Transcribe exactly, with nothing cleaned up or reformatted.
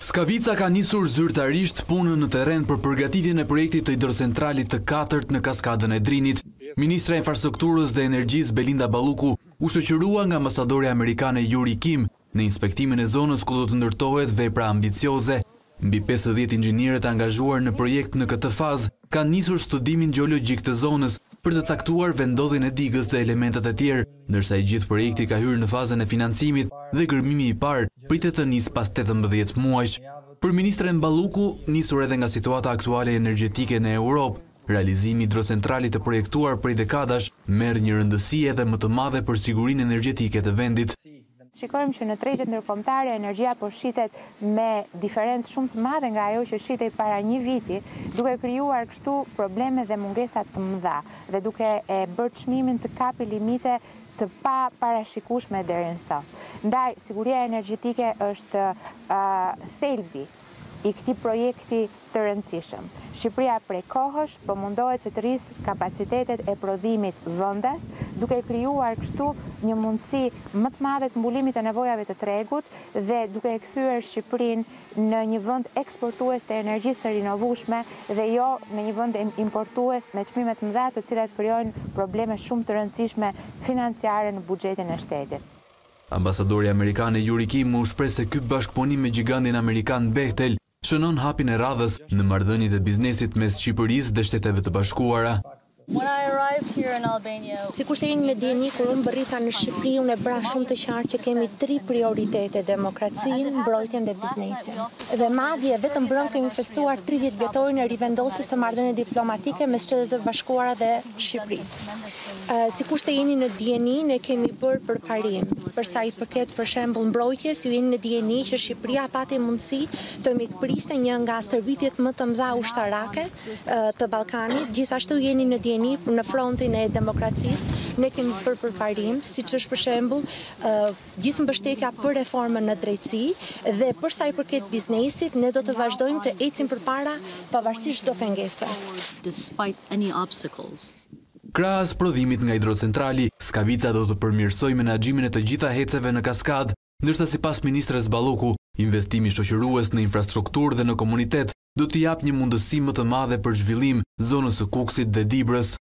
Skavica ka nisur zyrtarisht punën në terren për përgatitjen e projektit të hidrocentralit të katërt në kaskadën e Drinit. Ministra e Infrastrukturës dhe Energjisë Belinda Balluku u shoqërua nga ambasadori amerikane Yuri Kim në inspektimin e zonës ku do të ndërtohet vepra ambicioze. Mbi pesëdhjetë inxhinierët angazhuar në projekt në këtë fazë kanë nisur studimin gjeologjik të zonës për të caktuar vendodhjen e digës dhe elementet e tjerë, ndërsa i gjithë projekti ka hyrë në fazën e financimit dhe gërmimi i parë pritet të nisë pas tetëmbëdhjetë muajsh. Për ministren Balluku, nisur edhe nga situata aktuale energjetike në Europë, realizimi i hidrocentralit të projektuar prej dekadash merr një rëndësi edhe më të madhe për sigurinë energjetike të vendit. Shikojmë që në tregjet ndërkombëtare energjia po shitet me diferencë shumë të madhe nga ajo që shitej para një viti, duke krijuar kështu probleme dhe mungesa të mëdha dhe duke e bërë çmimin të kapi limite të pa parashikueshme deri në sot. Ndaj siguria energjetike është uh, thelbi i këtij projekti të rëndësishëm. Shqipëria prej kohësh po mundohet që të rrisë kapacitetet e prodhimit vendas, duke krijuar kështu një mundësi më të madhe të mbulimit të nevojave të tregut dhe duke e kthyer Shqipërinë në një vend eksportues të energjisë së rinovueshme dhe jo në një vend importues me çmime të mëdha, të cilat krijojnë probleme shumë të rëndësishme financiare në buxhetin e shtetit. Ambasadori amerikan Yuri Kim u shpreh se ky bashkëpunim me gigantin amerikan Bechtel shënon hapin e radhës në marrëdhëniet e biznesit mes Shqipërisë dhe Shteteve të Bashkuara. Sikur se jeni me dieni, kur unë bërrita në Shqipëri, unë e bëra shumë të qartë që kemi tri prioritete: demokracinë, mbrojtjen dhe biznesin. Dhe madje vetëm brëm kemi festuar tridhjetë vjetorin e rivendosjes së marrëdhënieve diplomatike mes Shtetit të Bashkuara dhe Shqipërisë. Uh, sikur se jeni në dieni, ne kemi bërë përparim. Për sa i përket për shembull mbrojtjes, ju jeni në dieni që Shqipëria pati mundësi të mikpriste një nga stërvitjet më të mëdha ushtarake uh, të Ballkanit. Gjithashtu jeni në dieni në frontin e demokracisë, ne kemi bërë përparim, siç është për shembull uh, gjithë mbështetja për reformën në drejtësi dhe për sa i përket biznesit, ne do të vazhdojmë të ecim përpara pavarësisht çdo pengese. Krahas prodhimit nga hidrocentrali, Skavica do të përmirësojë menaxhimin e të gjitha heceve në kaskadë, ndërsa sipas ministres Balluku, investimi shoqërues në infrastrukturë dhe në komunitet do t'i japë një mundësi më të madhe për zhvillim zonës së Kukësit dhe Dibrës.